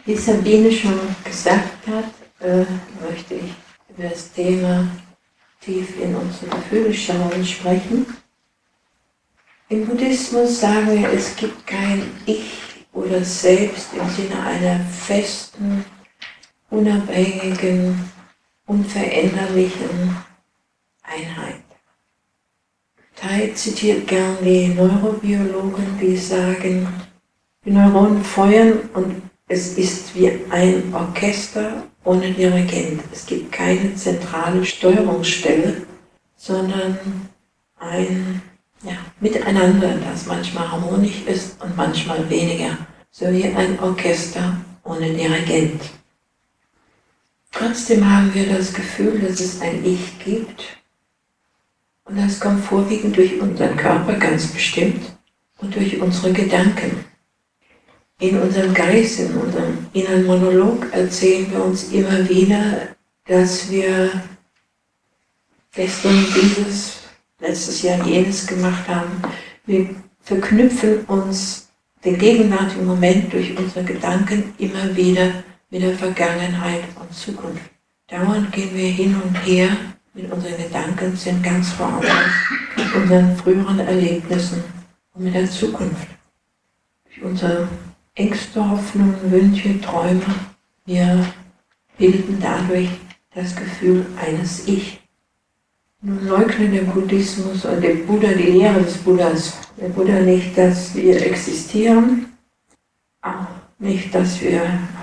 Wie Sabine schon gesagt hat, möchte ich über das Thema tief in unsere Gefühle schauen sprechen. Im Buddhismus sagen wir, es gibt kein Ich oder Selbst im Sinne einer festen, unabhängigen, unveränderlichen Einheit. Thai zitiert gern die Neurobiologen, die sagen, die Neuronen feuern und es ist wie ein Orchester ohne Dirigent. Es gibt keine zentrale Steuerungsstelle, sondern ein Miteinander, das manchmal harmonisch ist und manchmal weniger. So wie ein Orchester ohne Dirigent. Trotzdem haben wir das Gefühl, dass es ein Ich gibt. Und das kommt vorwiegend durch unseren Körper ganz bestimmt und durch unsere Gedanken. In unserem Geist, in unserem inneren Monolog erzählen wir uns immer wieder, dass wir gestern dieses, letztes Jahr jenes gemacht haben. Wir verknüpfen uns den gegenwärtigen Moment durch unsere Gedanken immer wieder mit der Vergangenheit und Zukunft. Dauernd gehen wir hin und her mit unseren Gedanken, sind ganz verarbeitet mit unseren früheren Erlebnissen und mit der Zukunft. Durch unsere Ängste, Hoffnungen, Wünsche, Träume, wir bilden dadurch das Gefühl eines Ich. Nun leugnet der Buddhismus und der Buddha, die Lehre des Buddhas, der Buddha nicht, dass wir existieren, auch nicht, dass wir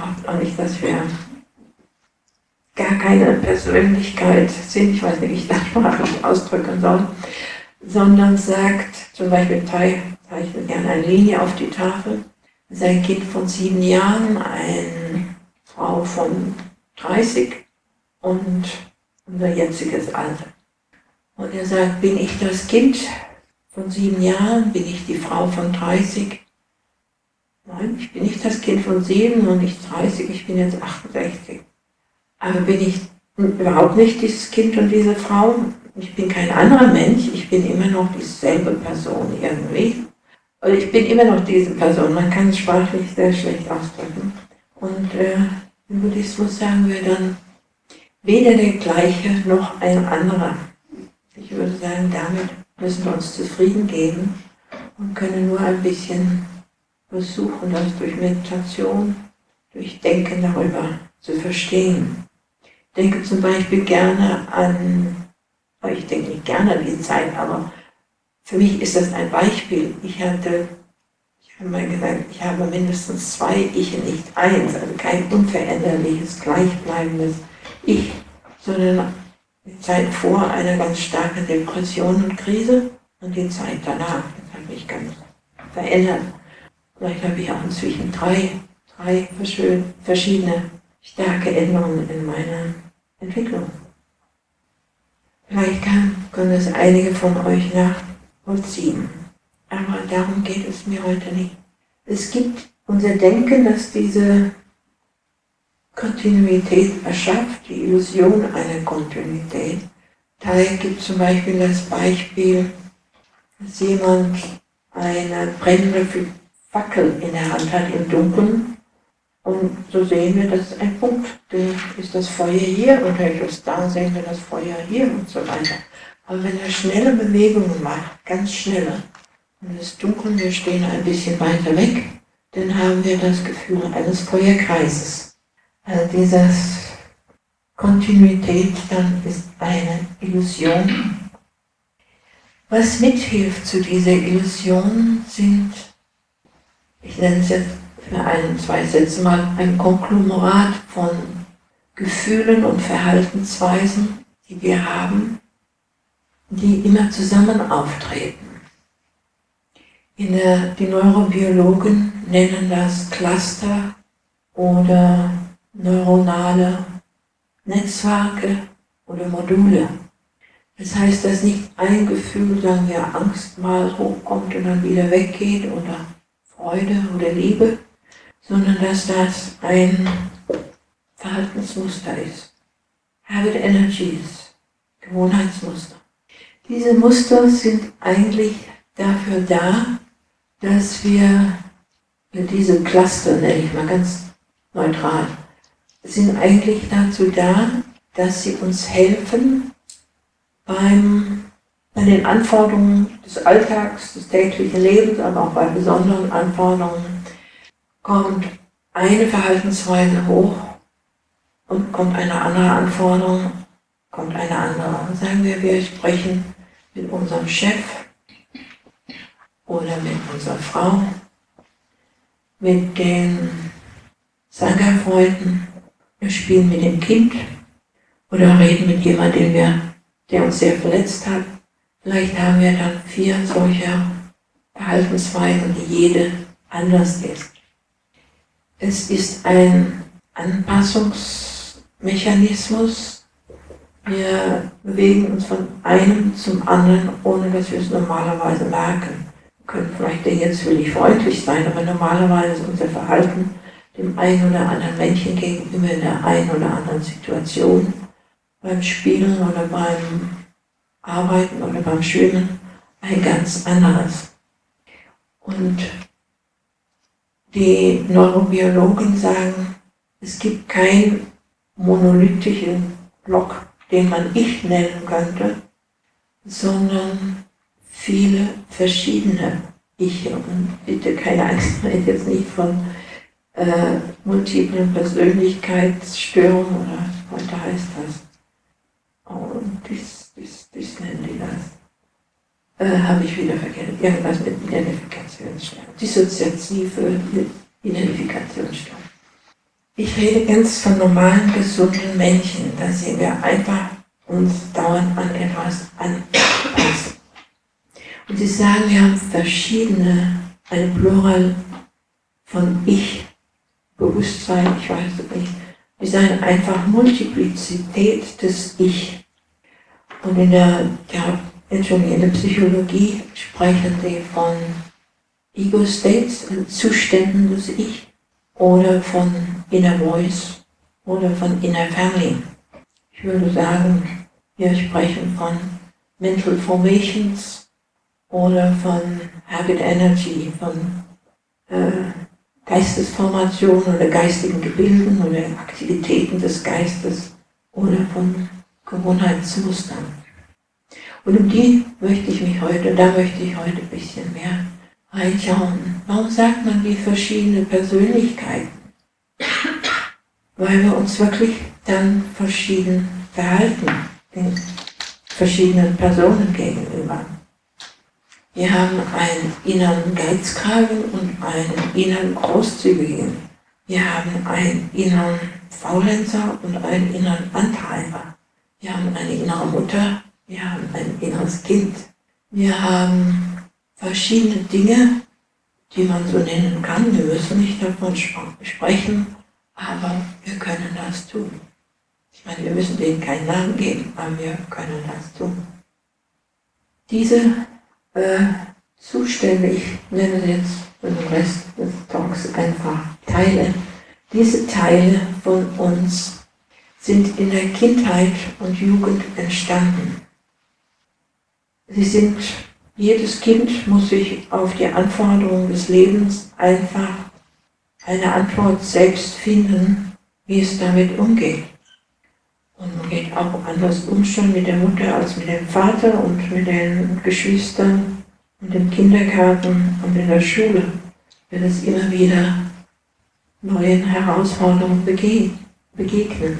gar keine Persönlichkeit sind, ich weiß nicht, wie ich das sprachlich ausdrücken soll, sondern sagt, zum Beispiel Thai zeichnet gerne eine Linie auf die Tafel, sein Kind von 7 Jahren, eine Frau von 30 und unser jetziges Alter. Und er sagt, bin ich das Kind von 7 Jahren, bin ich die Frau von 30? Nein, ich bin nicht das Kind von 7 und nicht 30, ich bin jetzt 68. Aber bin ich überhaupt nicht dieses Kind und diese Frau? Ich bin kein anderer Mensch, ich bin immer noch dieselbe Person irgendwie. Und ich bin immer noch diese Person, man kann es sprachlich sehr schlecht ausdrücken. Und im Buddhismus sagen wir dann, weder der Gleiche noch ein anderer. Ich würde sagen, damit müssen wir uns zufrieden geben und können nur ein bisschen versuchen, das durch Meditation, durch Denken darüber zu verstehen. Ich denke zum Beispiel gerne ich denke nicht gerne an die Zeit, aber für mich ist das ein Beispiel. Ich habe mal gesagt, ich habe mindestens 2 Ich, nicht eins, also kein unveränderliches, gleichbleibendes Ich, sondern die Zeit vor einer ganz starken Depression und Krise und die Zeit danach. Das hat mich ganz verändert. Vielleicht habe ich auch inzwischen drei verschiedene starke Änderungen in meiner Entwicklung. Vielleicht können es einige von euch nachvollziehen. Aber darum geht es mir heute nicht. Es gibt unser Denken, das diese Kontinuität erschafft, die Illusion einer Kontinuität. Da gibt zum Beispiel das Beispiel, dass jemand eine brennende Fackel in der Hand hat im Dunkeln. Und so sehen wir, das ist ein Punkt. Dann ist das Feuer hier und da sehen wir das Feuer hier und so weiter. Aber wenn er schnelle Bewegungen macht, ganz schnelle, und es ist dunkel, wir stehen ein bisschen weiter weg, dann haben wir das Gefühl eines Feuerkreises. Also diese Kontinuität dann ist eine Illusion. Was mithilft zu dieser Illusion sind, ich nenne es jetzt für 2 Sätze mal, ein Konglomerat von Gefühlen und Verhaltensweisen, die wir haben, die immer zusammen auftreten. Die Neurobiologen nennen das Cluster oder neuronale Netzwerke oder Module. Das heißt, dass nicht ein Gefühl, sagen wir, Angst mal hochkommt und dann wieder weggeht oder Freude oder Liebe, sondern dass das ein Verhaltensmuster ist. Habit Energies, Gewohnheitsmuster. Diese Muster sind eigentlich dafür da, dass wir diese Cluster, nenne ich mal ganz neutral, sind eigentlich dazu da, dass sie uns helfen bei den Anforderungen des Alltags, des täglichen Lebens, aber auch bei besonderen Anforderungen. Kommt eine Verhaltensweise hoch und kommt eine andere Anforderung, kommt eine andere. Sagen wir sprechen mit unserem Chef oder mit unserer Frau, mit den Sangha-Freunden, wir spielen mit dem Kind oder reden mit jemandem, der uns sehr verletzt hat. Vielleicht haben wir dann 4 solcher Verhaltensweisen, die jede anders ist. Es ist ein Anpassungsmechanismus. Wir bewegen uns von einem zum anderen, ohne dass wir es normalerweise merken. Wir können vielleicht jetzt will ich freundlich sein, aber normalerweise ist unser Verhalten dem einen oder anderen Menschen gegenüber in der einen oder anderen Situation, beim Spielen oder beim Arbeiten oder beim Schwimmen, ein ganz anderes. Und die Neurobiologen sagen, es gibt keinen monolithischen Block, den man Ich nennen könnte, sondern viele verschiedene Iche. Und bitte keine Angst, ich rede jetzt nicht von multiplen Persönlichkeitsstörungen oder heute heißt das. Oh, das nennen die das. Habe ich wieder vergessen. Irgendwas mit Identifikationsstörung. Dissoziative Identifikationsstörung. Ich rede ganz von normalen, gesunden Menschen. Da sehen wir einfach uns dauernd an etwas anpassen. Und sie sagen, wir haben verschiedene, eine Plural von Ich-Bewusstsein, ich weiß es nicht. Wir sagen einfach Multiplizität des Ich. Und in der Psychologie sprechen sie von Ego-States, also Zuständen des Ich, oder von Inner Voice oder von Inner Family. Ich würde sagen, wir sprechen von Mental Formations oder von Habit Energy, von Geistesformationen oder geistigen Gebilden oder Aktivitäten des Geistes oder von Gewohnheitsmustern. Und da möchte ich heute ein bisschen mehr reinschauen. Warum sagt man die verschiedenen Persönlichkeiten? Weil wir uns wirklich dann verschieden verhalten, den verschiedenen Personen gegenüber. Wir haben einen inneren Geizkragen und einen inneren Großzügigen. Wir haben einen inneren Faulenzer und einen inneren Antreiber. Wir haben eine innere Mutter, wir haben ein inneres Kind. Wir haben verschiedene Dinge, die man so nennen kann. Wir müssen nicht davon sprechen, aber wir können das tun. Ich meine, wir müssen denen keinen Namen geben, aber wir können das tun. Diese Zustände, ich nenne jetzt für den Rest des Talks einfach Teile. Diese Teile von uns sind in der Kindheit und Jugend entstanden. Jedes Kind muss sich auf die Anforderungen des Lebens einfach eine Antwort selbst finden, wie es damit umgeht. Und man geht auch anders um schon mit der Mutter als mit dem Vater und mit den Geschwistern und im Kindergarten und in der Schule wird es immer wieder neuen Herausforderungen begegnen.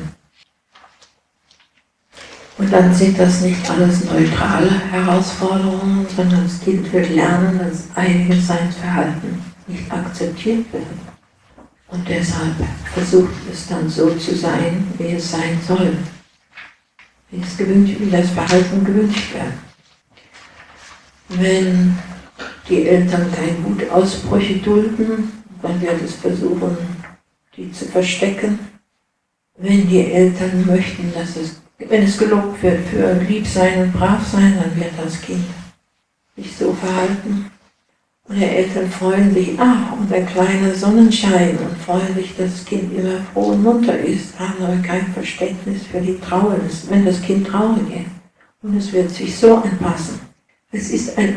Und dann sind das nicht alles neutrale Herausforderungen, sondern das Kind wird lernen, dass einiges seines Verhaltens nicht akzeptiert wird. Und deshalb versucht es dann so zu sein, wie es sein soll. Wie das Verhalten gewünscht wird. Wenn die Eltern keine Wutausbrüche dulden, dann wird es versuchen, die zu verstecken. Wenn die Eltern möchten, wenn es gelobt wird für lieb sein und brav sein, dann wird das Kind sich so verhalten. Und die Eltern freuen sich, unser kleiner Sonnenschein, und freuen sich, dass das Kind immer froh und munter ist, haben aber kein Verständnis für die Trauer, wenn das Kind traurig ist. Und es wird sich so anpassen. Es ist ein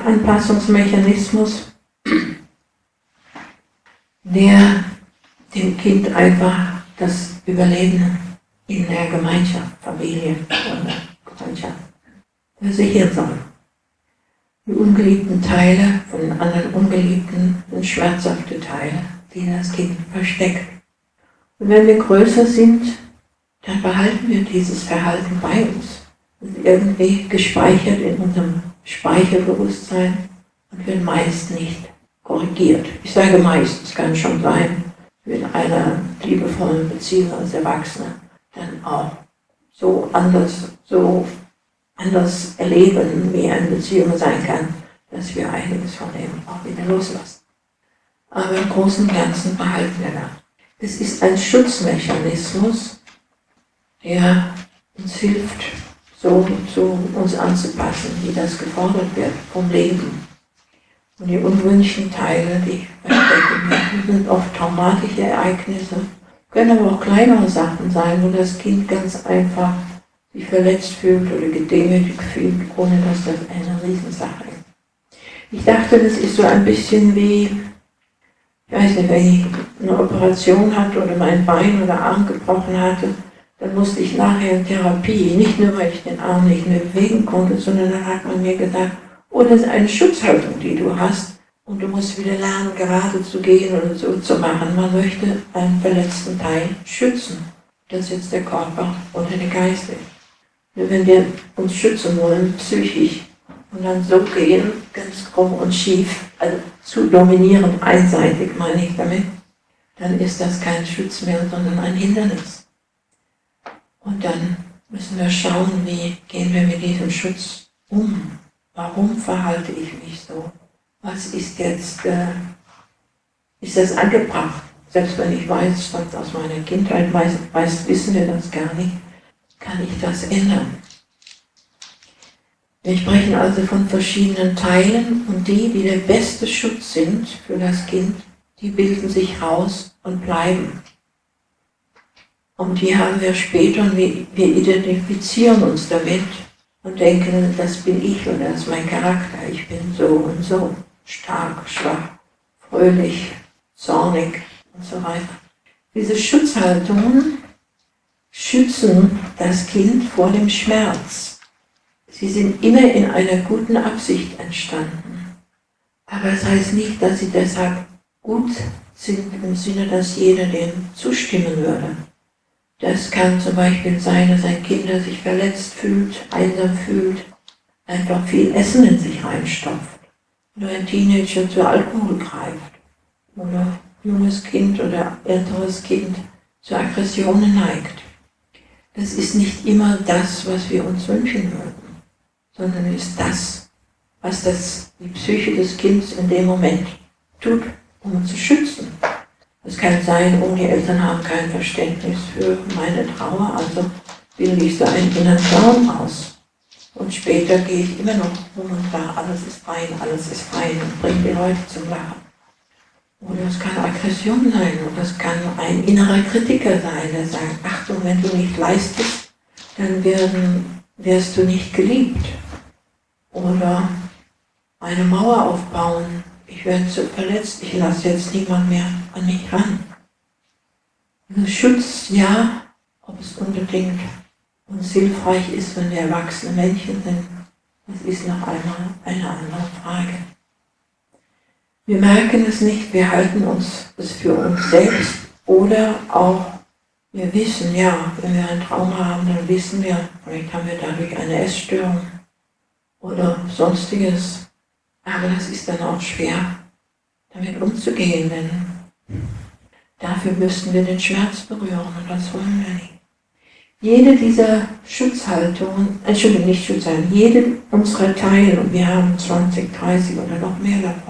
Anpassungsmechanismus, der dem Kind einfach das Überleben in der Gemeinschaft, Familie oder Gemeinschaft sichern soll. Die ungeliebten Teile von den anderen Ungeliebten sind schmerzhafte Teile, die das Kind versteckt. Und wenn wir größer sind, dann behalten wir dieses Verhalten bei uns. Es ist irgendwie gespeichert in unserem Speicherbewusstsein und wird meist nicht korrigiert. Ich sage meist, es kann schon sein, in einer liebevollen Beziehung als Erwachsener dann auch so anders erleben, wie eine Beziehung sein kann, dass wir einiges von dem auch wieder loslassen. Aber im Großen und Ganzen behalten wir das. Es ist ein Schutzmechanismus, der uns hilft, so zu uns anzupassen, wie das gefordert wird vom Leben. Und die unwünschten Teile, die verstecken wir, sind oft traumatische Ereignisse, können aber auch kleinere Sachen sein, wo das Kind ganz einfach sich verletzt fühlt oder gedemütigt fühlt, ohne dass das eine Riesensache ist. Ich dachte, das ist so ein bisschen wie, ich weiß nicht, wenn ich eine Operation hatte oder mein Bein oder Arm gebrochen hatte, dann musste ich nachher in Therapie, nicht nur, weil ich den Arm nicht mehr bewegen konnte, sondern dann hat man mir gesagt, oh, das ist eine Schutzhaltung, die du hast und du musst wieder lernen, gerade zu gehen oder so zu machen. Man möchte einen verletzten Teil schützen. Das ist jetzt der Körper oder der Geist ist. Wenn wir uns schützen wollen, psychisch, und dann so gehen, ganz krumm und schief, also zu dominierend, einseitig meine ich damit, dann ist das kein Schutz mehr, sondern ein Hindernis. Und dann müssen wir schauen, wie gehen wir mit diesem Schutz um. Warum verhalte ich mich so? Was ist jetzt, ist das angebracht? Selbst wenn ich weiß, was aus meiner Kindheit weiß, wissen wir das gar nicht. Kann ich das ändern? Wir sprechen also von verschiedenen Teilen und die der beste Schutz sind für das Kind, die bilden sich raus und bleiben. Und die haben wir später und wir identifizieren uns damit und denken, das bin ich oder das ist mein Charakter, ich bin so und so, stark, schwach, fröhlich, zornig und so weiter. Diese Schutzhaltungen schützen das Kind vor dem Schmerz. Sie sind immer in einer guten Absicht entstanden. Aber es heißt nicht, dass sie deshalb gut sind im Sinne, dass jeder denen zustimmen würde. Das kann zum Beispiel sein, dass ein Kind, das sich verletzt fühlt, einsam fühlt, einfach viel Essen in sich reinstopft. Oder ein Teenager zu Alkohol greift. Oder ein junges Kind oder älteres Kind zu Aggressionen neigt. Das ist nicht immer das, was wir uns wünschen würden, sondern ist das, was die Psyche des Kindes in dem Moment tut, um uns zu schützen. Es kann sein, oh, die Eltern haben kein Verständnis für meine Trauer, also bilde ich so einen inneren Clown aus. Und später gehe ich immer noch rum und sage, alles ist fein und bringe die Leute zum Lachen. Oder es kann Aggression sein, oder es kann ein innerer Kritiker sein, der sagt, Achtung, wenn du nicht leistest, dann wirst du nicht geliebt. Oder eine Mauer aufbauen, ich werde so verletzt, ich lasse jetzt niemand mehr an mich ran. Also Schutz, ja, ob es unbedingt uns hilfreich ist, wenn wir erwachsene Menschen sind, das ist noch einmal eine andere Frage. Wir merken es nicht, wir halten uns es für uns selbst oder auch, wir wissen, ja, wenn wir einen Traum haben, dann wissen wir, vielleicht haben wir dadurch eine Essstörung oder sonstiges, aber das ist dann auch schwer, damit umzugehen, denn dafür müssten wir den Schmerz berühren und das wollen wir nicht. Jede dieser Schutzhaltungen, nicht Schutzhaltungen, jede unserer Teile, und wir haben 20, 30 oder noch mehr davon,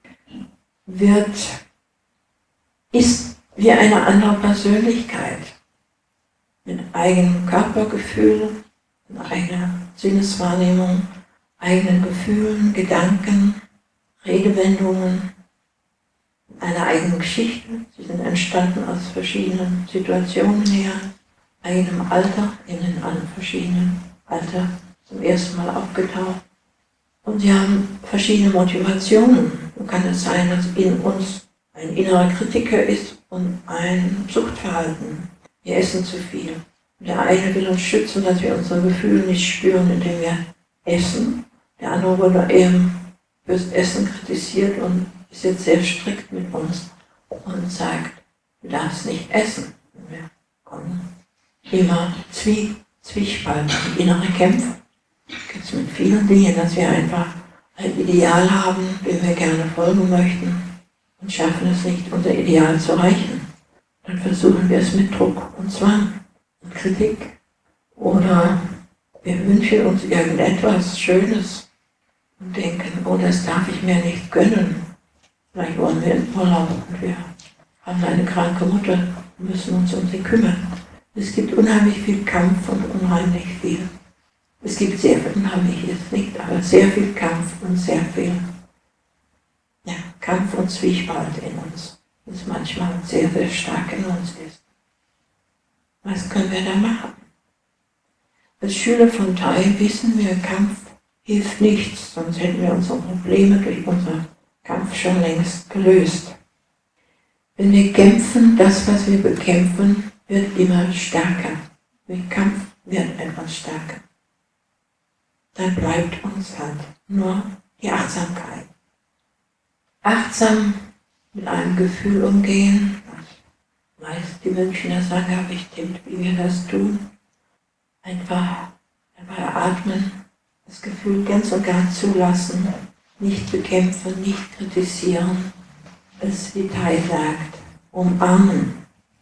ist wie eine andere Persönlichkeit, mit eigenem Körpergefühl, mit eigener Sinneswahrnehmung, eigenen Gefühlen, Gedanken, Redewendungen, einer eigenen Geschichte. Sie sind entstanden aus verschiedenen Situationen her, eigenem Alter, in einem verschiedenen Alter zum ersten Mal aufgetaucht. Und sie haben verschiedene Motivationen. So kann es sein, dass in uns ein innerer Kritiker ist und ein Suchtverhalten. Wir essen zu viel. Der eine will uns schützen, dass wir unsere Gefühle nicht spüren, indem wir essen. Der andere wurde eben fürs Essen kritisiert und ist jetzt sehr strikt mit uns und sagt, du darfst nicht essen. Wir kommen immer Zwiespalt, innere Kämpfe. Gibt es mit vielen Dingen, dass wir einfach ein Ideal haben, dem wir gerne folgen möchten und schaffen es nicht, unser Ideal zu erreichen. Dann versuchen wir es mit Druck und Zwang und Kritik. Oder wir wünschen uns irgendetwas Schönes und denken, oh, das darf ich mir nicht gönnen. Vielleicht wollen wir in Urlaub und wir haben eine kranke Mutter und müssen uns um sie kümmern. Es gibt unheimlich viel Kampf und unheimlich viel. Es gibt sehr viel, unheimlich ist nicht, aber sehr viel Kampf und sehr viel Kampf und Zwiespalt in uns, das manchmal sehr, sehr stark in uns ist. Was können wir da machen? Als Schüler von Tai wissen wir, Kampf hilft nichts, sonst hätten wir unsere Probleme durch unseren Kampf schon längst gelöst. Wenn wir kämpfen, das, was wir bekämpfen, wird immer stärker. Der Kampf wird etwas stärker. Dann bleibt uns halt nur die Achtsamkeit. Achtsam mit einem Gefühl umgehen, das meist die Münchner sagen, ja bestimmt, wie wir das tun. Einfach atmen, das Gefühl ganz und gar zulassen, nicht bekämpfen, nicht kritisieren, es wie Tai sagt, umarmen.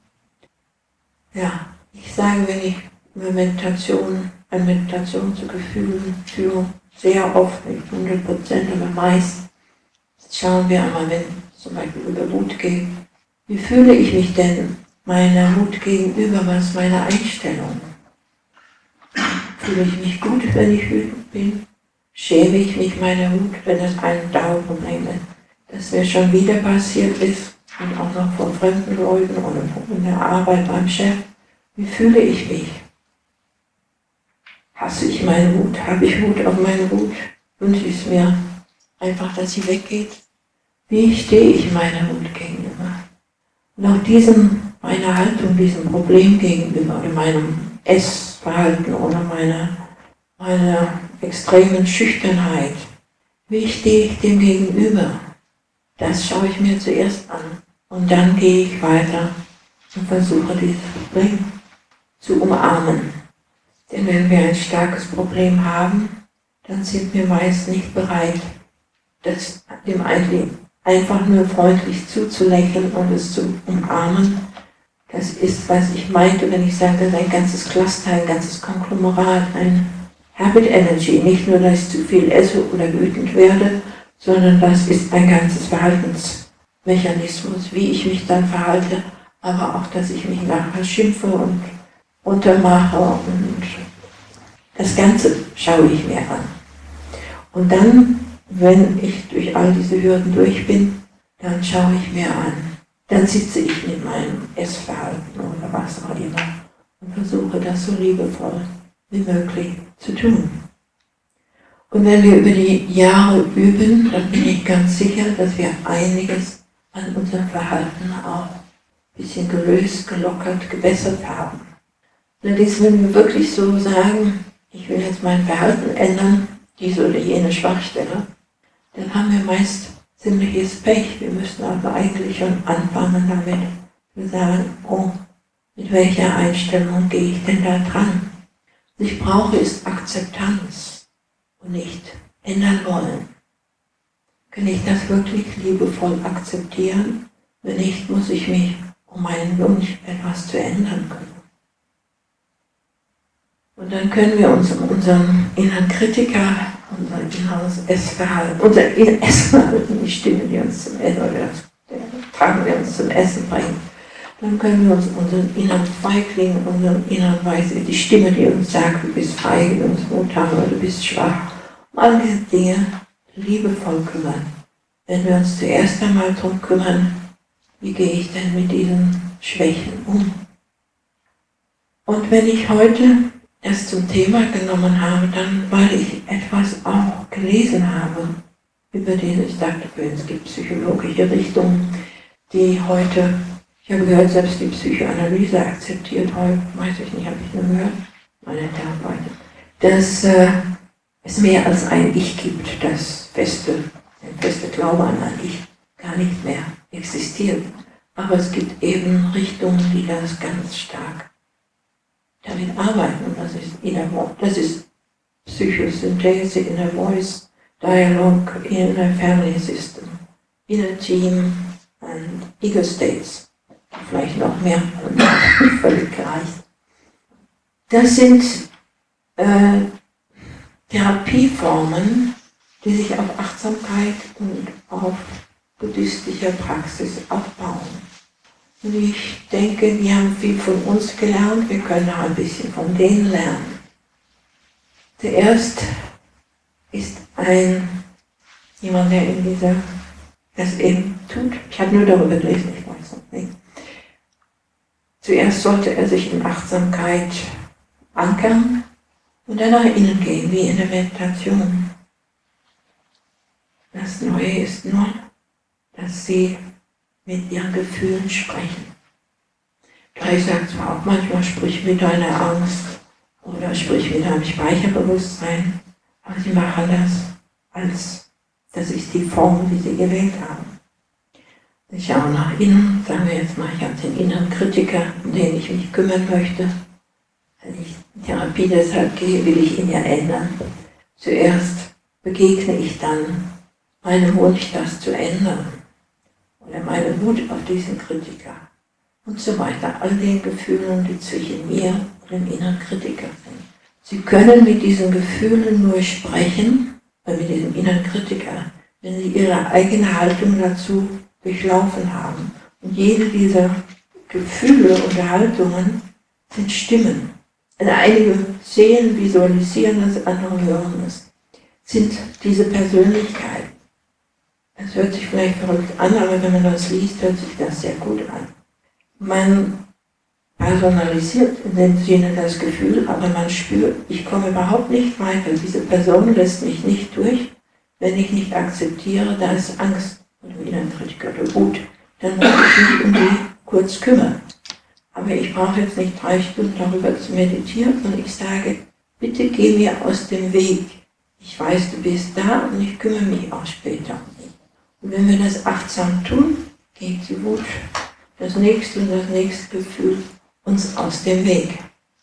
Ja, ich sage, wenn ich über eine Meditation zu Gefühlen führe, sehr oft, nicht 100%, aber meist, schauen wir einmal, wenn es zum Beispiel über Wut geht, wie fühle ich mich denn meiner Wut gegenüber, was ist meine Einstellung? Fühle ich mich gut, wenn ich wütend bin? Schäme ich mich meiner Wut, wenn es ein Dauerproblem ist, das mir schon wieder passiert ist und auch noch von fremden Leuten oder in der Arbeit beim Chef? Wie fühle ich mich? Hasse ich meine Wut? Habe ich Wut auf meine Wut? Wünsche ich es mir einfach, dass sie weggeht? Wie stehe ich meiner Wut gegenüber? Und auch meiner Haltung, diesem Problem gegenüber, oder meinem Essverhalten oder meiner extremen Schüchternheit, wie stehe ich dem gegenüber? Das schaue ich mir zuerst an und dann gehe ich weiter und versuche dieses Problem zu umarmen. Denn wenn wir ein starkes Problem haben, dann sind wir meist nicht bereit, dem einfach nur freundlich zuzulächeln und es zu umarmen. Das ist, was ich meinte, wenn ich sagte, ein ganzes Cluster, ein ganzes Konglomerat, ein Habit Energy. Nicht nur, dass ich zu viel esse oder wütend werde, sondern das ist ein ganzes Verhaltensmechanismus, wie ich mich dann verhalte, aber auch, dass ich mich nachher schimpfe und untermache und das Ganze schaue ich mir an. Und dann, wenn ich durch all diese Hürden durch bin, dann schaue ich mir an. Dann sitze ich mit meinem Essverhalten oder was auch immer und versuche das so liebevoll wie möglich zu tun. Und wenn wir über die Jahre üben, dann bin ich ganz sicher, dass wir einiges an unserem Verhalten auch ein bisschen gelöst, gelockert, gebessert haben. Allerdings, wenn wir wirklich so sagen, ich will jetzt mein Verhalten ändern, diese oder jene Schwachstelle, dann haben wir meist ziemliches Pech. Wir müssen also eigentlich schon anfangen damit. Wir sagen, oh, mit welcher Einstellung gehe ich denn da dran? Was ich brauche, ist Akzeptanz und nicht ändern wollen. Kann ich das wirklich liebevoll akzeptieren? Wenn nicht, muss ich mich um meinen Wunsch, etwas zu ändern kümmern. Und dann können wir uns um unseren inneren Kritiker, unser inneres Essverhalten, die Stimme, die uns zum Essen, oder der Drang, der uns zum Essen bringt, dann können wir uns unseren inneren Feigling, unseren inneren Weise, die Stimme, die uns sagt, du bist feige, du bist Mut haben oder du bist schwach, um all diese Dinge liebevoll kümmern. Wenn wir uns zuerst einmal darum kümmern, wie gehe ich denn mit diesen Schwächen um? Und wenn ich heute das zum Thema genommen habe, dann, weil ich etwas auch gelesen habe über diese, ich dachte, es gibt psychologische Richtungen, die heute Ich habe gehört, selbst die Psychoanalyse akzeptiert heute, weiß ich nicht, habe ich nur gehört, meine Therapeutin, dass es mehr als ein Ich gibt, das der feste Glaube an ein Ich gar nicht mehr existiert. Aber es gibt eben Richtungen, die das ganz stark damit arbeiten. Und das ist Psychosynthese, Inner Voice, Dialogue in a Family System, Inner Team and Ego States. Vielleicht noch mehr, völlig gereicht. Das sind Therapieformen, die sich auf Achtsamkeit und auf buddhistischer Praxis aufbauen. Und ich denke, die haben viel von uns gelernt, wir können auch ein bisschen von denen lernen. Zuerst ist jemand, der in das eben tut. Ich habe nur darüber gelesen, ich weiß noch nicht. Zuerst sollte er sich in Achtsamkeit ankern und dann nach innen gehen, wie in der Meditation. Das Neue ist nur, dass sie mit ihren Gefühlen sprechen. Ich sage zwar auch manchmal, sprich mit deiner Angst oder sprich mit deinem Speicherbewusstsein, aber sie machen das ist die Form, die sie gewählt haben. Ich schaue nach innen, sagen wir jetzt mal, ich habe den inneren Kritiker, um den ich mich kümmern möchte. Wenn ich in Therapie deshalb gehe, will ich ihn ja ändern. Zuerst begegne ich dann meinem Wunsch, das zu ändern. Oder meine Wut auf diesen Kritiker. Und so weiter. All den Gefühlen, die zwischen mir und dem inneren Kritiker sind. Sie können mit diesen Gefühlen nur sprechen, mit diesem inneren Kritiker, wenn sie ihre eigene Haltung dazu durchlaufen haben. Und jede dieser Gefühle und Haltungen sind Stimmen. Also einige sehen, visualisieren das, andere hören es. Sind diese Persönlichkeiten. Das hört sich vielleicht verrückt an, aber wenn man das liest, hört sich das sehr gut an. Man personalisiert in dem Sinne das Gefühl, aber man spürt, ich komme überhaupt nicht weiter. Diese Person lässt mich nicht durch, wenn ich nicht akzeptiere, da ist Angst oder inneren Kritiker oder Wut. Dann muss ich mich um die kurz kümmern. Aber ich brauche jetzt nicht 3 Stunden darüber zu meditieren, sondern ich sage, bitte geh mir aus dem Weg. Ich weiß, du bist da und ich kümmere mich auch später um dich. Und wenn wir das achtsam tun, geht die Wut, das nächste und das nächste Gefühl uns aus dem Weg.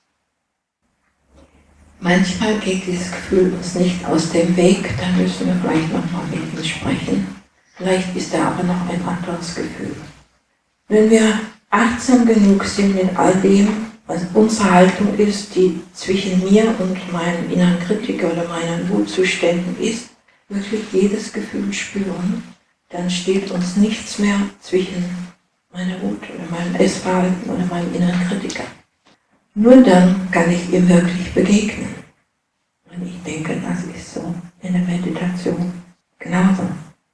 Manchmal geht dieses Gefühl uns nicht aus dem Weg, dann müssen wir vielleicht nochmal mit ihm sprechen. Vielleicht ist da aber noch ein anderes Gefühl. Wenn wir achtsam genug sind mit all dem, was unsere Haltung ist, die zwischen mir und meinem inneren Kritiker oder meinen Wutzuständen ist, wirklich jedes Gefühl spüren, dann steht uns nichts mehr zwischen meiner Wut oder meinem Essverhalten oder meinem inneren Kritiker. Nur dann kann ich ihm wirklich begegnen. Und ich denke, das ist so in der Meditation genauso.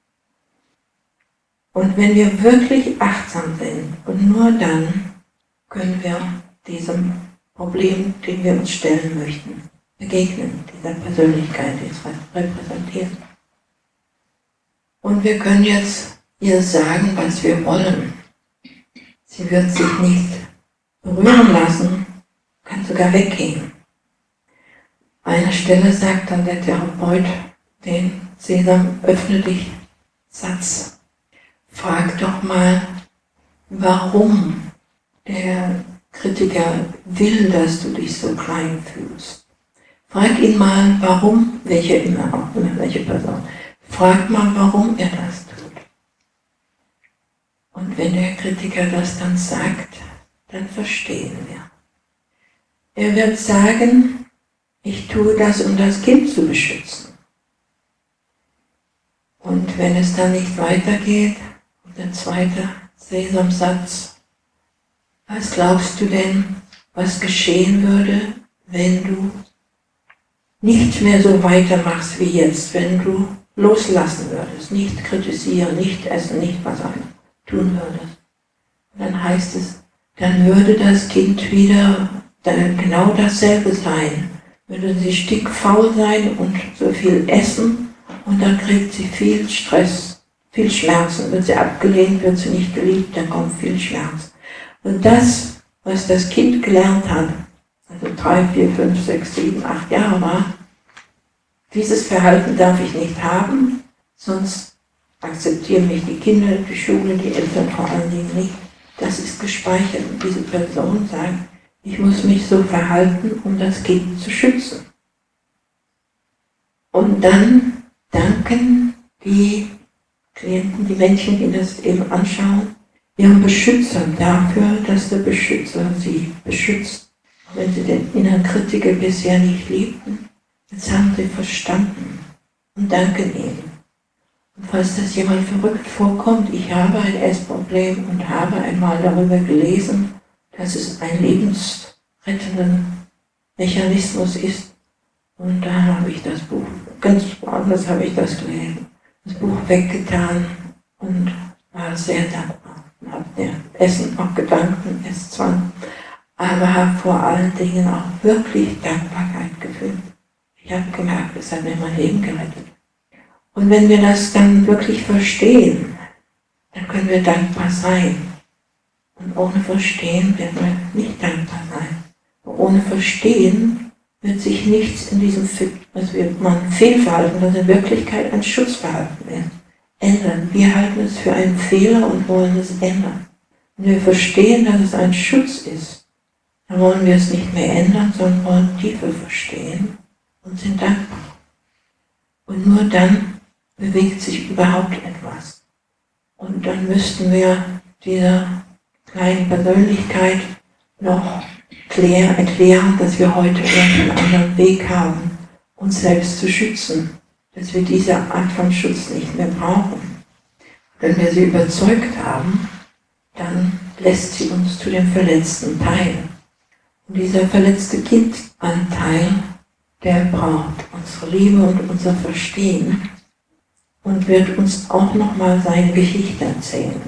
Und wenn wir wirklich achtsam sind und nur dann können wir diesem Problem, den wir uns stellen möchten, begegnen, dieser Persönlichkeit, die es repräsentiert. Und wir können jetzt ihr sagen, was wir wollen. Sie wird sich nicht berühren lassen, kann sogar weggehen. An einer Stelle sagt dann der Therapeut den Sesam, öffne dich Satz. Frag doch mal, warum der Kritiker will, dass du dich so klein fühlst. Frag ihn mal, warum, welche Person. Frag mal, warum er das tut. Und wenn der Kritiker das dann sagt, dann verstehen wir. Er wird sagen, ich tue das, um das Kind zu beschützen. Und wenn es dann nicht weitergeht, der zweite Sesamsatz, was glaubst du denn, was geschehen würde, wenn du nicht mehr so weitermachst wie jetzt, wenn du loslassen würdest, nicht kritisieren, nicht essen, nicht was anderes tun würdest? Dann heißt es, dann würde das Kind wieder genau dasselbe sein. Würde sie stinkfaul sein und so viel essen und dann kriegt sie viel Stress, viel Schmerzen. Wird sie abgelehnt, wird sie nicht geliebt, dann kommt viel Schmerz. Und das, was das Kind gelernt hat, also 3, 4, 5, 6, 7, 8 Jahre war, dieses Verhalten darf ich nicht haben, sonst akzeptieren mich die Kinder, die Schule, die Eltern vor allen Dingen nicht. Das ist gespeichert und diese Person sagt, ich muss mich so verhalten, um das Kind zu schützen. Und dann danken die Klienten, die Menschen, die das eben anschauen, ihrem Beschützer dafür, dass der Beschützer sie beschützt. Wenn sie den inneren Kritiker bisher nicht liebten, jetzt haben sie verstanden und danken ihm. Und falls das jemand verrückt vorkommt, ich habe ein Essproblem und habe einmal darüber gelesen, dass es ein lebensrettenden Mechanismus ist. Und da habe ich das Buch, ganz woanders habe ich das gelesen, das Buch weggetan und war sehr dankbar. Und habe mir Essen auch gedankt und Esszwang, aber habe vor allen Dingen auch wirklich Dankbarkeit gefühlt. Ich habe gemerkt, es hat mir mein Leben gerettet. Und wenn wir das dann wirklich verstehen, dann können wir dankbar sein. Und ohne Verstehen werden wir nicht dankbar sein. Ohne Verstehen wird sich nichts in diesem, was wir ein Fehlverhalten, das in Wirklichkeit ein Schutzverhalten ist, ändern. Wir halten es für einen Fehler und wollen es ändern. Wenn wir verstehen, dass es ein Schutz ist, dann wollen wir es nicht mehr ändern, sondern wollen tiefer verstehen und sind dankbar. Und nur dann bewegt sich überhaupt etwas. Und dann müssten wir dieser kleinen Persönlichkeit noch erklären, dass wir heute einen anderen Weg haben, uns selbst zu schützen, dass wir diese Art von Schutz nicht mehr brauchen. Wenn wir sie überzeugt haben, dann lässt sie uns zu dem verletzten Teil. Und dieser verletzte Kindanteil, der braucht unsere Liebe und unser Verstehen und wird uns auch nochmal seine Geschichte erzählen.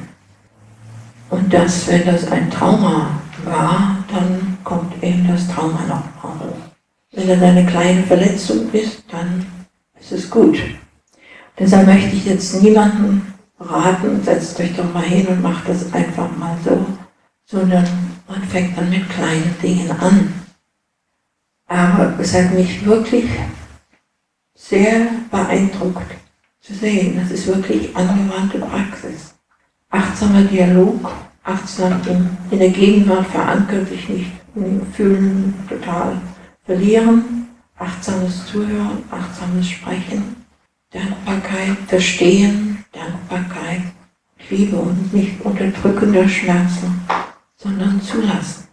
Und dass, wenn das ein Trauma war, dann kommt eben das Trauma nochmal hoch. Wenn das eine kleine Verletzung ist, dann ist es gut. Deshalb möchte ich jetzt niemanden raten, setzt euch doch mal hin und macht das einfach mal so, sondern man fängt dann mit kleinen Dingen an. Aber es hat mich wirklich sehr beeindruckt zu sehen, das ist wirklich angewandte Praxis. Achtsamer Dialog, achtsam in der Gegenwart verankert, sich nicht im Fühlen total verlieren, achtsames Zuhören, achtsames Sprechen, Dankbarkeit, Verstehen, Dankbarkeit, Liebe und nicht unterdrückender Schmerzen, sondern zulassen.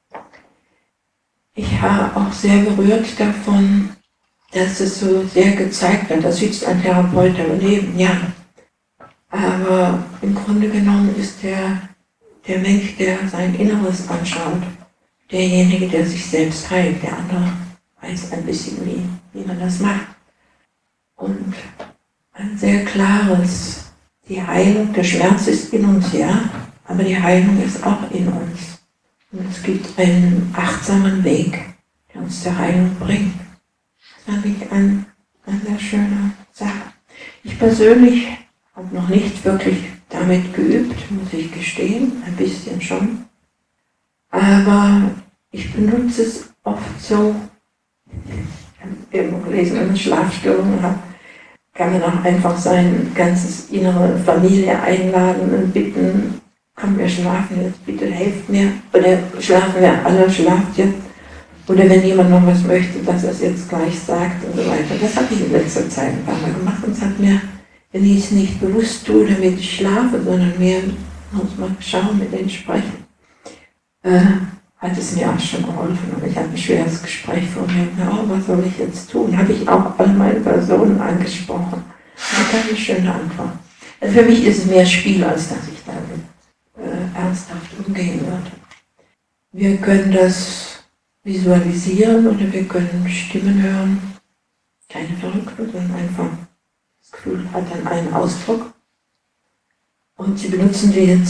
Ich war auch sehr berührt davon, dass es so sehr gezeigt hat, das sitzt ein Therapeut daneben, ja. Aber im Grunde genommen ist der Mensch, der sein Inneres anschaut, derjenige, der sich selbst heilt. Der andere weiß ein bisschen, wie man das macht. Und ein sehr klares, die Heilung, der Schmerz ist in uns, ja, aber die Heilung ist auch in uns. Und es gibt einen achtsamen Weg, der uns zur Heilung bringt. Das fand ich eine sehr schöne Sache. Ich persönlich habe noch nicht wirklich damit geübt, muss ich gestehen, ein bisschen schon. Aber ich benutze es oft so, ich habe irgendwo gelesen, wenn man Schlafstörungen hat, kann man auch einfach sein ganzes innere Familie einladen und bitten, komm, wir schlafen jetzt, bitte helft mir. Oder schlafen wir alle, schlaft jetzt. Oder wenn jemand noch was möchte, dass er es jetzt gleich sagt und so weiter. Das habe ich in letzter Zeit ein paar Mal gemacht und es hat mir, wenn ich es nicht bewusst tue, damit ich schlafe, sondern mehr, muss man schauen, mit denen sprechen, hat es mir auch schon geholfen. Und ich habe ein schweres Gespräch vor mir, oh, was soll ich jetzt tun? Habe ich auch all meine Personen angesprochen. Das war eine schöne Antwort. Also für mich ist es mehr Spiel, als dass ich damit ernsthaft umgehen würde. Wir können das visualisieren oder wir können Stimmen hören. Keine Verrückten, sondern einfach das Gefühl hat dann einen Ausdruck. Und sie benutzen die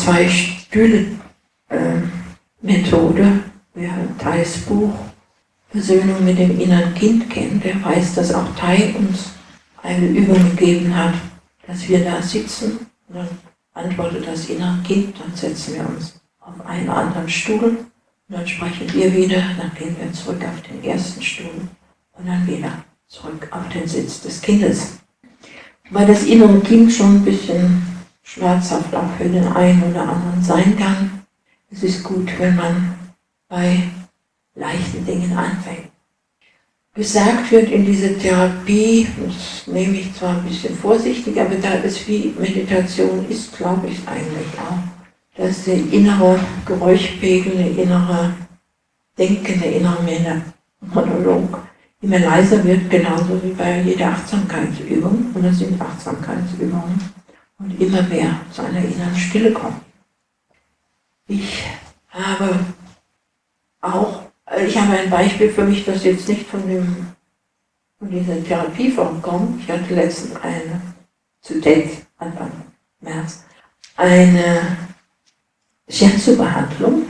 2-Stühle-Methode. Wer Thais Buch Versöhnung mit dem inneren Kind kennt, der weiß, dass auch Thai uns eine Übung gegeben hat, dass wir da sitzen und dann antwortet das innere Kind, dann setzen wir uns auf einen anderen Stuhl. Und dann sprechen wir wieder, dann gehen wir zurück auf den ersten Stuhl und dann wieder zurück auf den Sitz des Kindes. Weil das innere Kind schon ein bisschen schmerzhaft auch für den einen oder anderen sein kann. Es ist gut, wenn man bei leichten Dingen anfängt. Gesagt wird in dieser Therapie, das nehme ich zwar ein bisschen vorsichtig, aber da es wie Meditation ist, glaube ich eigentlich auch, dass der innere Geräuschpegel, der innere Denken, der innere Monolog immer leiser wird, genauso wie bei jeder Achtsamkeitsübung. Und das sind Achtsamkeitsübungen. Und immer mehr zu einer inneren Stille kommen. Ich habe ein Beispiel für mich, das jetzt nicht von dieser Therapieform kommt. Ich hatte letztens Anfang März, eine Shiatsu-Behandlung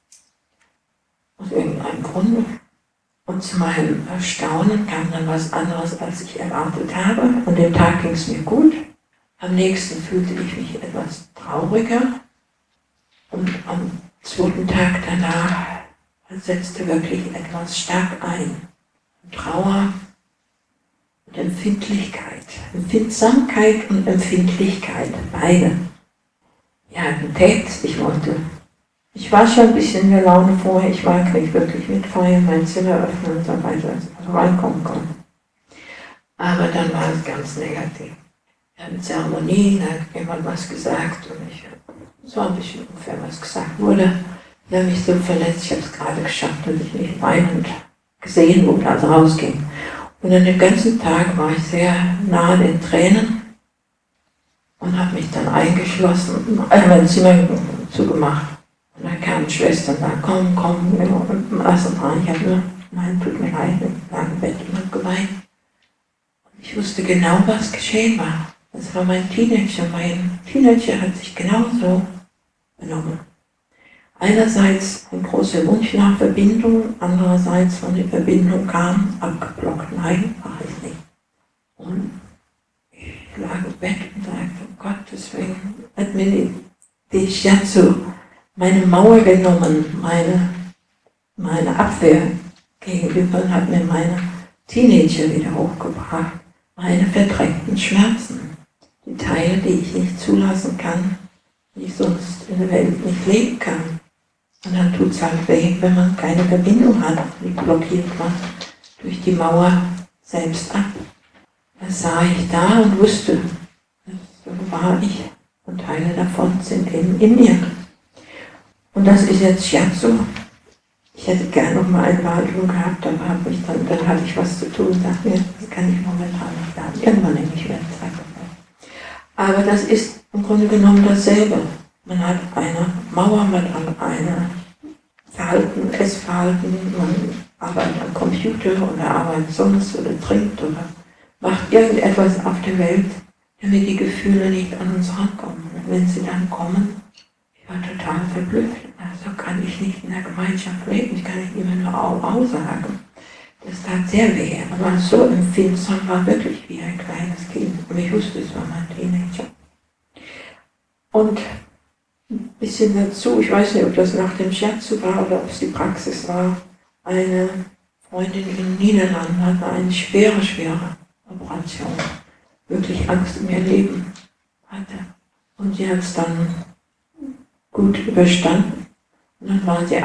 aus irgendeinem Grund. Und zu meinem Erstaunen kam dann was anderes, als ich erwartet habe. An dem Tag ging es mir gut. Am nächsten fühlte ich mich etwas trauriger. Und am zweiten Tag danach setzte wirklich etwas stark ein. Trauer und Empfindlichkeit. Empfindsamkeit und Empfindlichkeit, beide. Ja, ein Text, ich war schon ein bisschen in der Laune vorher, ich mag nicht wirklich mitfeiern, mein Zimmer öffnen und so weiter, also reinkommen konnte. Aber dann war es ganz negativ. Wir hatten Zeremonie, da hat jemand was gesagt und es war ein bisschen unfair, was gesagt wurde. Ich habe mich so verletzt, ich habe es gerade geschafft, dass ich nicht weinend gesehen wurde, also rausging. Und an dem ganzen Tag war ich sehr nahe den Tränen und habe mich dann eingeschlossen, mein Zimmer zugemacht. Und dann kamen Schwestern da, komm, und lass uns rein. Ich habe nur, nein, tut mir leid, ich lag im Bett und geweint. Und ich wusste genau, was geschehen war. Das war mein Teenager. Mein Teenager hat sich genauso benommen. Einerseits ein großer Wunsch nach Verbindung, andererseits, von der Verbindung kam, abgeblockt, nein, mache ich nicht. Und ich lag im Bett und sagte, um Gottes Willen, hat mir die Shiatsu meine Mauer genommen, meine Abwehr gegenüber, und hat mir meine Teenager wieder hochgebracht, meine verdrängten Schmerzen, die Teile, die ich nicht zulassen kann, die ich sonst in der Welt nicht leben kann. Und dann tut es halt weh, wenn man keine Verbindung hat, die blockiert man durch die Mauer selbst ab. Das sah ich da und wusste, so war ich und Teile davon sind eben in mir. Und das ist jetzt Shiatsu. Ich hätte gerne noch mal eine Behandlung gehabt, aber dann hatte ich was zu tun und dachte mir, das kann ich momentan nicht haben. Irgendwann nehme ich mehr Zeit dafür. Aber das ist im Grunde genommen dasselbe. Man hat eine Mauer, man hat ein Essverhalten, man arbeitet am Computer oder arbeitet sonst oder trinkt oder macht irgendetwas auf der Welt, damit die Gefühle nicht an uns rankommen. Und wenn sie dann kommen, ich war total verblüfft. So kann ich nicht in der Gemeinschaft leben, ich kann nicht immer nur Au sagen. Das tat sehr weh. Man war so empfindsam, war wirklich wie ein kleines Kind. Und ich wusste, es war mein Teenager. Und ein bisschen dazu, ich weiß nicht, ob das nach dem Shiatsu war oder ob es die Praxis war, eine Freundin in den Niederlanden hatte eine schwere Operation, wirklich Angst um ihr Leben hatte. Und sie hat es dann gut überstanden. Und dann waren sie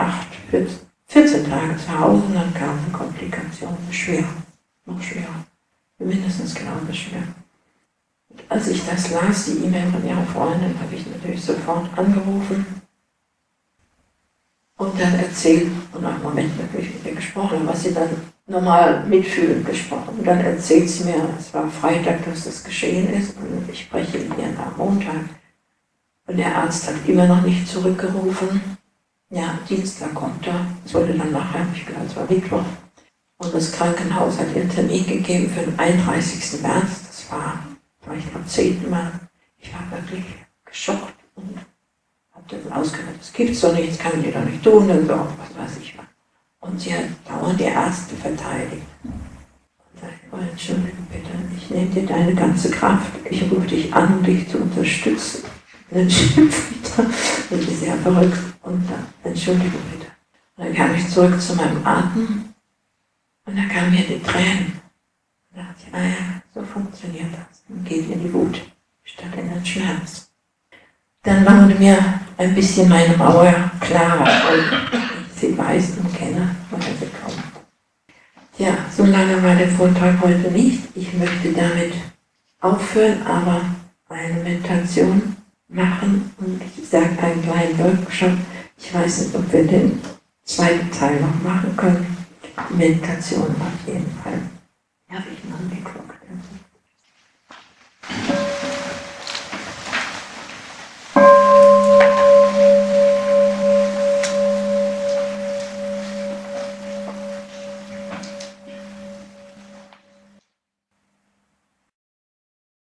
14 Tage zu Hause und dann kamen Komplikationen, noch schwerer, mindestens genauso schwer. Als ich das las, die E-Mail von ihrer Freundin, habe ich natürlich sofort angerufen und dann erzählt und nach einem Moment natürlich mit ihr gesprochen, was sie dann normal mitfühlend gesprochen. Und dann erzählt sie mir, es war Freitag, dass das geschehen ist und ich spreche mit ihr am Montag. Und der Arzt hat immer noch nicht zurückgerufen. Ja, Dienstag kommt er. Es wurde dann nachher, habe ich gehört, es war Mittwoch. Und das Krankenhaus hat ihren Termin gegeben für den 31. März. Das war vielleicht am 10. Mal. Ich war wirklich geschockt und habe dann ausgehört, das gibt's doch nicht, das kann die doch nicht tun, und so, was weiß ich was. Und sie hat dauernd die Ärzte verteidigt. Und sagte, oh, entschuldige bitte, ich nehme dir deine ganze Kraft, ich rufe dich an, um dich zu unterstützen. Und dann schimpft sie da, das ist ja verrückt. Und dann, entschuldige bitte. Und dann kam ich zurück zu meinem Atem und da kamen mir die Tränen. Und da dachte ich, ah ja, so funktioniert das. Man geht in die Wut statt in den Schmerz. Dann wurde mir ein bisschen meine Mauer klarer, weil ich sie weiß und kenne, woher sie kommt. Ja, so lange war der Vortrag heute nicht. Ich möchte damit aufhören, aber eine Meditation machen und ich sage einen kleinen Workshop. Ich weiß nicht, ob wir den zweiten Teil noch machen können. Die Meditation auf jeden Fall. Ja, ich noch